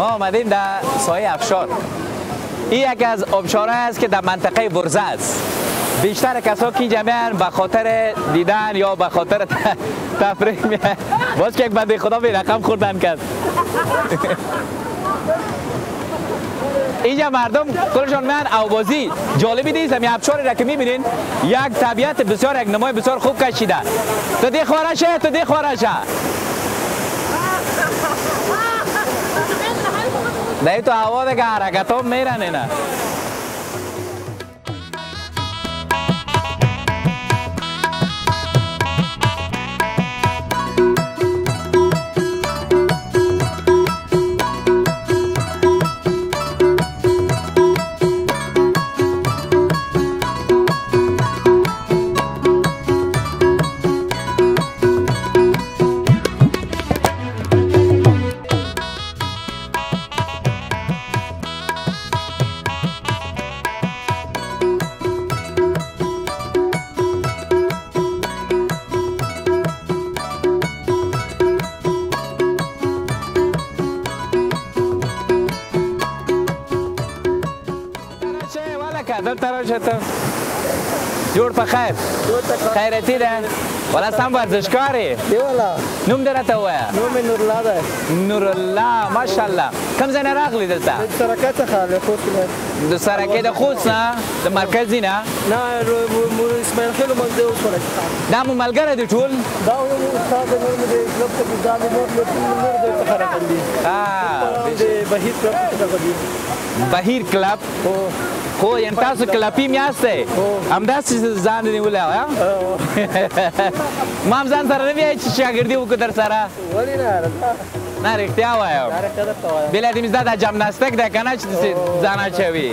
ما آمدیم در سایه آبشار. این یکی از آبشارهایی است که در منطقه ورزه است. بیشتر کسا که اینجا میان به خاطر دیدن یا به خاطر تفریح میان. باز که یک بنده خدا به رقم خوردن کرد. اینجا مردم کلشان میان اوبازی. جالبی نیست همین آبشاری را که میبینین یک طبیعت بسیار، یک نمای بسیار خوب کشیده. تو دی خورشه، تو دی خورشه. نه تو هوا دیگه حرکات هم میرن اینا. جور په خیر خیرتی ده ولا سم ورزشکاری دی ولا نوم درته وایا نوم نورالله ده نورالله ماشاءالله کوم ځای نه راغلی دلته د سرکه څخه له خوست د سرکه د خوست نه د مرکزي نه نه اسماعیل خیل مونږ اوسره دا مو ملګری دی ټول دا یو استاد نور مې د کلب ته ځان نور د خراب دي د بهیر کلب ته بهیر کلب خو یعنی تاسو کلپی میاسته همداسې ځان نیولی ها ما هم ځان سره نه وایي چې شاګردي وکړو در سره ولې نه رښتیا وایم بله دې مې دا جمناستیک دی که نه چې ځان اچوي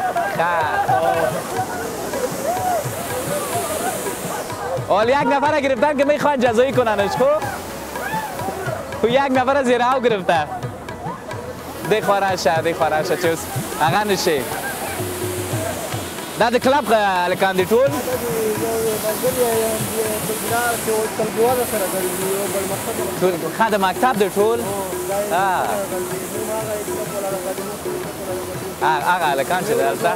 حال یک نفر گرفتن که میخوان جزایی کننش خب یک نفر زیر او گرفته دی خورشه چوز اغا نشه دا د کلب هلکان دي ټول ښه د مکتب دی ټول هغه هلکان چې دلته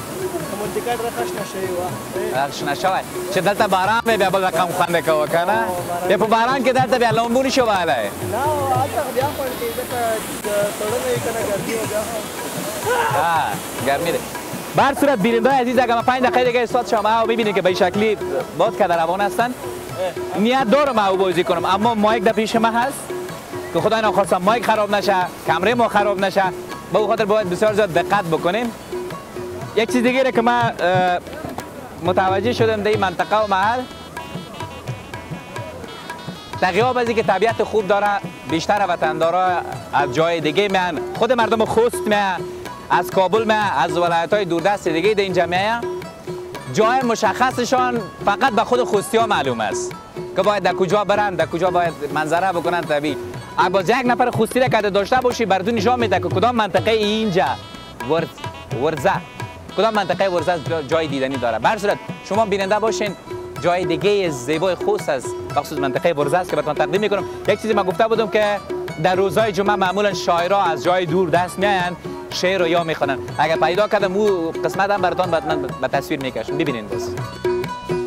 رخشنه شوی چې دلته باران دی بیا بل رقم خوند کوه که نه بیا په باران کې دلته بیا لامبو نشي وهلی نه هلته بیا خوند کوي ځکه سړی نه وي که نه ګرمي و بیا ګرمي دی به هر صورت بیننده عزیز اگر ما 5 دقیقه دیگه استاد شما رو ببینید که به این شکلی باد که در روان هستن نیت دارم او بازی کنم اما مایک در پیش من هست که خدای نخواستم مایک خراب نشه کمره ما خراب نشه به او خاطر باید بسیار زیاد دقت بکنیم. یک چیز دیگه که من متوجه شدم در این منطقه و محل تغیاب از که طبیعت خوب داره بیشتر وطندارا از جای دیگه میان خود مردم خوست میان از کابل میان از ولایت‌های دوردست دیگه در اینجا میان جای مشخصشان فقط به خود خوستی ها معلوم است که باید در کجا برن در کجا باید منظره بکنن طبیعی. اگه باز یک نفر خوستی را که داشته باشی بردون نشان میده که کدام منطقه اینجا ورزه کدام منطقه ورزه جای دیدنی داره. به هر صورت شما بیننده باشین جای دیگه زیبای خوست از بخصوص منطقه ورزه است که براتون تقدیم میکنم. یک چیزی من گفته بودم که در روزهای جمعه معمولا شاعرها از جای دور دست میان شعر رو یا میخونن. اگر پیدا کردم او قسمت هم براتون به تصویر میکشم ببینین بس.